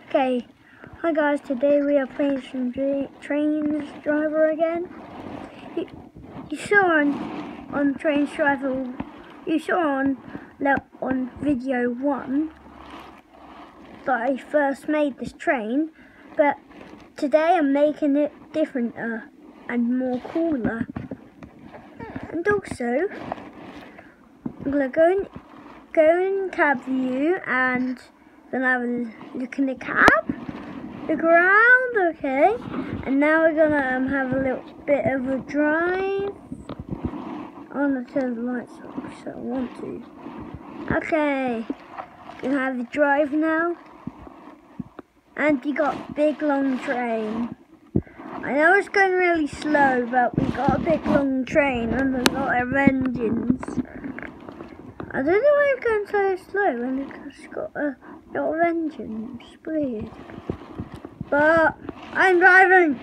Okay, hi guys, today we are playing some Trainz Driver again. You saw on Trainz Driver, you saw on video 1 that I first made this train, but today I'm making it different and more cooler. And also, I'm gonna go in cab view and then have a look in the cab, look around, okay. And now we're gonna have a little bit of a drive. I'm gonna turn the lights off, so I want to. Okay, gonna have the drive now. And we got big long train. I know it's going really slow, but we got a big long train and a lot of engines. I don't know why it's going so slow when it's got a lot of engines. It's weird. But I'm driving.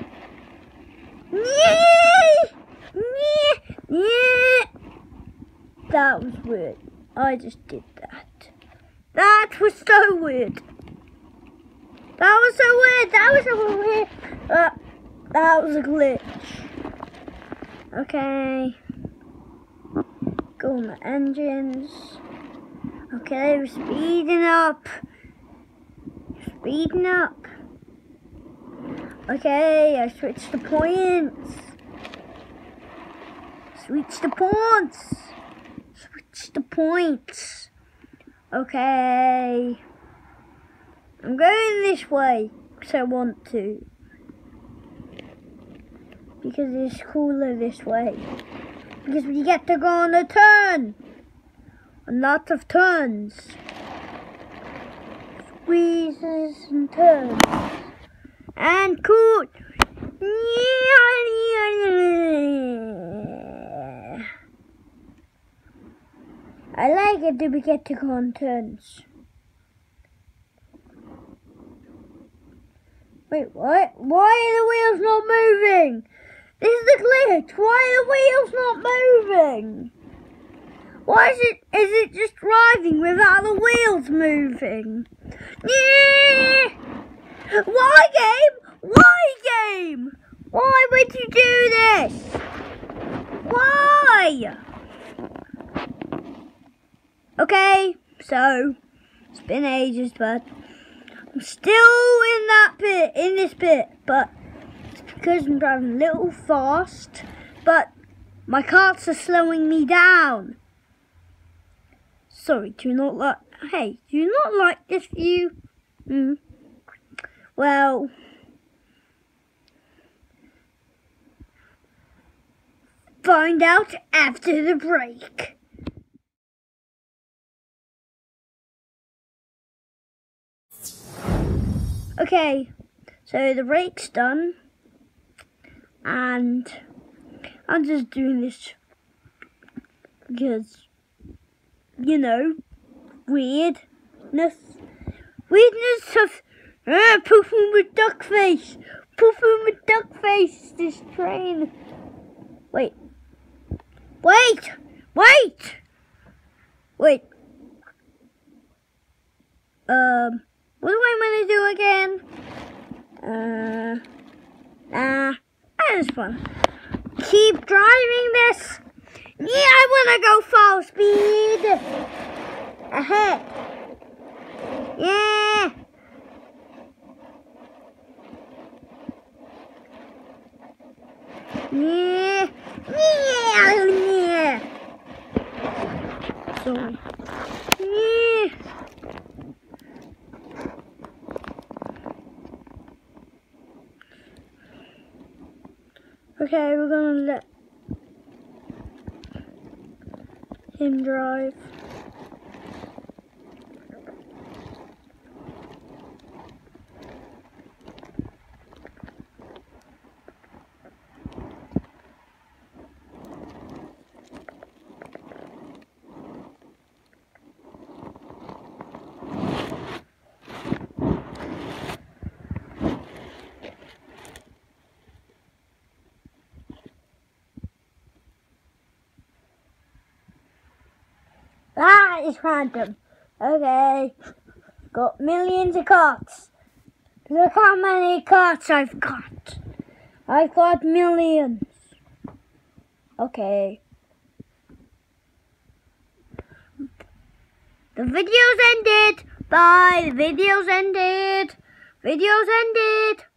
That was weird. I just did that. That was so weird. That was so weird. That was so weird. That was a glitch. Okay. Go on the engines. Okay, we're speeding up. Speeding up. Okay, I switched the points. Switch the points. Switch the points. Okay. I'm going this way because I want to. Because it's cooler this way. Because we get to go on a turn. A lot of turns. Squeezes and turns. And cool. I like it that we get to go on turns. Wait, what? Why are the wheels not moving? This is the glitch. Why are the wheels not moving? Why is it just driving without the wheels moving? Yeah! Why game? Why game? Why would you do this? Why? Okay, so it's been ages, but I'm still in this bit, but it's because I'm driving a little fast, but my carts are slowing me down. Sorry, do you not like this view? Well, find out after the break. Okay, so the break's done, and I'm just doing this because, you know, weirdness of pooping with duck face, this train. Wait. What do I want to do again? That is fun. Keep driving this. Yeah, I want to go full speed. Ahead. Yeah. Yeah. Yeah. Sorry. Yeah. Okay, we're gonna let him drive. That is random. Okay. Got millions of carts. Look how many cards I've got. I've got millions. Okay. The video's ended. Bye. The video's ended. Video's ended.